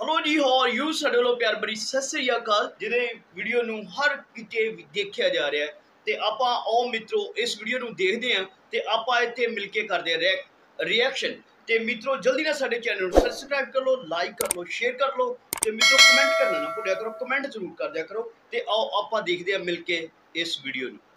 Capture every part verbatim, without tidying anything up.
Hello जी और you ਸਾਡੇ ਵੱਲੋਂ ਪਿਆਰ ਭਰੀ ਸਤਿ ਸ੍ਰੀ ਅਕਾਲ। ਜਿਹਦੇ ਵੀਡੀਓ ਨੂੰ ਹਰ ਕਿਤੇ ਦੇਖਿਆ ਜਾ ਰਿਹਾ ਤੇ ਆਪਾਂ ਆਓ ਮਿੱਤਰੋ ਇਸ ਵੀਡੀਓ ਨੂੰ ਦੇਖਦੇ ਹਾਂ ਤੇ ਆਪਾਂ ਇੱਥੇ ਮਿਲ ਕੇ ਕਰਦੇ ਹਾਂ ਰਿਐਕਸ਼ਨ। ਤੇ ਮਿੱਤਰੋ ਜਲਦੀ ਨਾਲ ਸਾਡੇ ਚੈਨਲ ਨੂੰ ਸਬਸਕ੍ਰਾਈਬ ਕਰ ਲਓ, ਲਾਈਕ ਕਰ ਲਓ, ਸ਼ੇਅਰ ਕਰ ਲਓ ਤੇ ਮਿੱਤਰੋ ਕਮੈਂਟ ਕਰਨਾ ਨਾ ਭੁੱਲਿਆ ਕਰੋ, ਕਮੈਂਟ ਜ਼ਰੂਰ ਕਰ ਦਿਆ ਕਰੋ ਤੇ ਆਓ ਆਪਾਂ ਦੇਖਦੇ ਹਾਂ ਮਿਲ ਕੇ ਇਸ ਵੀਡੀਓ ਨੂੰ।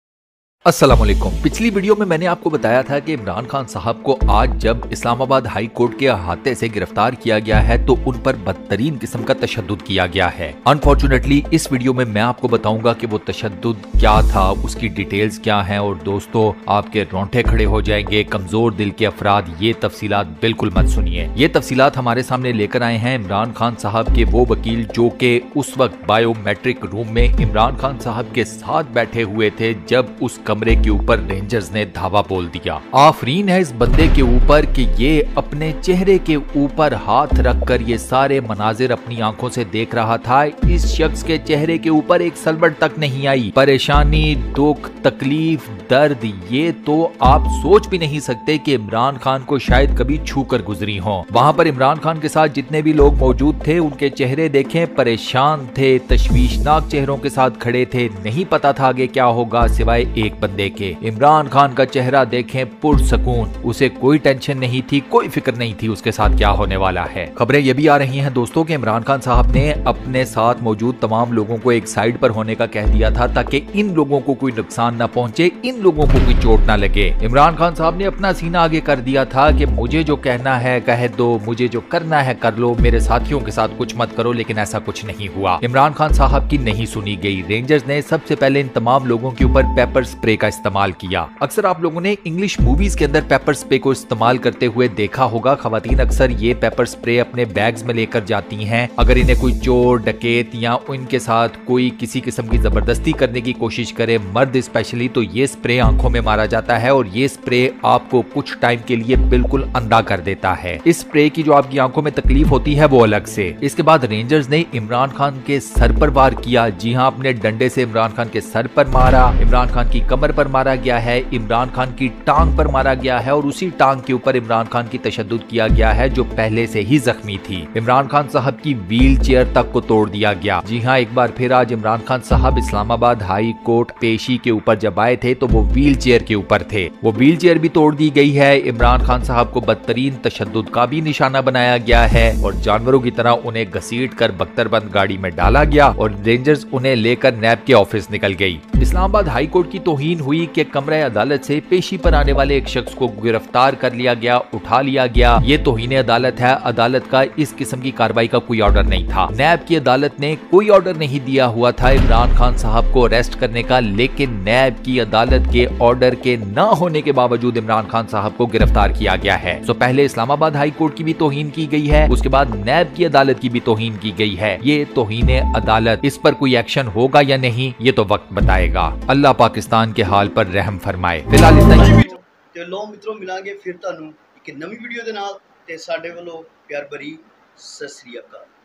अस्सलाम वालेकुम। पिछली वीडियो में मैंने आपको बताया था कि इमरान खान साहब को आज जब इस्लामाबाद हाई कोर्ट के अहाते से गिरफ्तार किया गया है तो उन पर बदतरीन किस्म का तशद्दुद किया गया है। अनफॉर्चुनेटली इस वीडियो में मैं आपको बताऊंगा कि वो तशद्दुद क्या था, उसकी डिटेल्स क्या हैं और दोस्तों आपके रोंगटे खड़े हो जाएंगे। कमजोर दिल के अफराद ये तफसीलात बिल्कुल मत सुनिए। ये तफसीलात हमारे सामने लेकर आए हैं इमरान खान साहब के वो वकील जो कि उस वक्त बायोमेट्रिक रूम में इमरान खान साहब के साथ बैठे हुए थे जब उस कमरे के ऊपर रेंजर्स ने धावा बोल दिया। आफरीन है इस बंदे के ऊपर कि ये अपने चेहरे के ऊपर हाथ रखकर ये सारे मनाजिर अपनी आंखों से देख रहा था। इस शख्स के चेहरे के ऊपर एक सलवट तक नहीं आई। परेशानी, दुख, तकलीफ, दर्द ये तो आप सोच भी नहीं सकते कि इमरान खान को शायद कभी छू कर गुजरी हो। वहां पर इमरान खान के साथ जितने भी लोग मौजूद थे उनके चेहरे देखें, परेशान थे, तशवीशनाक चेहरों के साथ खड़े थे। नहीं पता था आगे क्या होगा सिवाय एक बंदे के। इमरान खान का चेहरा देखें, पुरसकून, उसे कोई टेंशन नहीं थी, कोई फिक्र नहीं थी उसके साथ क्या होने वाला है। खबरें ये भी आ रही हैं दोस्तों कि इमरान खान साहब ने अपने साथ मौजूद तमाम लोगों को एक साइड पर होने का कह दिया था ताकि इन लोगों को कोई नुकसान न पहुंचे, इन लोगों को कोई चोट न लगे। इमरान खान साहब ने अपना सीना आगे कर दिया था कि मुझे जो कहना है कह दो, मुझे जो करना है कर लो, मेरे साथियों के साथ कुछ मत करो। लेकिन ऐसा कुछ नहीं हुआ। इमरान खान साहब की नहीं सुनी गई। रेंजर्स ने सबसे पहले इन तमाम लोगों के ऊपर पेपर स्प्रे का इस्तेमाल किया। अक्सर आप लोगों ने इंग्लिश मूवीज के अंदर पेपर स्प्रे को इस्तेमाल करते हुए देखा होगा। खवातीन अक्सर ये पेपर स्प्रे अपने बैग्स में लेकर जाती हैं। अगर इन्हें कोई चोर, डकैत या उनके साथ कोई किसी किस्म की जबरदस्ती करने की कोशिश करे, मर्द स्पेशली, तो ये स्प्रे आंखों में मारा जाता है और ये स्प्रे आपको कुछ टाइम के लिए बिल्कुल अंधा कर देता है। इस स्प्रे की जो आपकी आंखों में तकलीफ होती है वो अलग से। इसके बाद रेंजर्स ने इमरान खान के सर पर वार किया। जी हाँ, अपने डंडे से इमरान खान के सर पर मारा, इमरान खान की कमर पर मारा गया है, इमरान खान की टांग पर मारा गया है और उसी टांग के ऊपर इमरान खान की तशद्दुद किया गया है जो पहले से ही जख्मी थी। इमरान खान साहब की व्हील चेयर तक को तोड़ दिया गया। जी हाँ, एक बार फिर आज इमरान खान साहब इस्लामाबाद हाई कोर्ट पेशी के ऊपर जब आए थे तो वो व्हील चेयर के ऊपर थे। वो व्हील चेयर भी तोड़ दी गई है। इमरान खान साहब को बदतरीन तशद्दुद का भी निशाना बनाया गया है और जानवरों की तरह उन्हें घसीट कर बख्तरबंद गाड़ी में डाला गया और रेंजर्स उन्हें लेकर नैब के ऑफिस निकल गई। इस्लामाबाद हाई कोर्ट की तौहीन हुई कि कमरे अदालत से पेशी पर आने वाले एक शख्स को गिरफ्तार कर लिया गया, उठा लिया गया। ये तौहीन अदालत है। अदालत का इस किस्म की कार्रवाई का कोई ऑर्डर नहीं था। नैब की अदालत ने कोई ऑर्डर नहीं दिया हुआ था इमरान खान साहब को अरेस्ट करने का, लेकिन नैब की अदालत के ऑर्डर के न होने के बावजूद इमरान खान साहब को गिरफ्तार किया गया है। तो पहले इस्लामाबाद हाई कोर्ट की भी तौहीन की गई है, उसके बाद नैब की अदालत की भी तौहीन की गई है। ये तौहीन अदालत, इस पर कोई एक्शन होगा या नहीं ये तो वक्त बताएगा। अल्लाह पाकिस्तान के हाल पर रहम फरमाए। फिलहाल इतना ही। ਤੇ ਲੋ ਮਿੱਤਰੋ ਮਿਲਾਂਗੇ ਫਿਰ ਤੁਹਾਨੂੰ ਇੱਕ ਨਵੀਂ ਵੀਡੀਓ ਦੇ ਨਾਲ ਤੇ ਸਾਡੇ ਵੱਲੋਂ ਪਿਆਰ ਭਰੀ ਸਤਿ ਸ੍ਰੀ ਅਕਾਲ।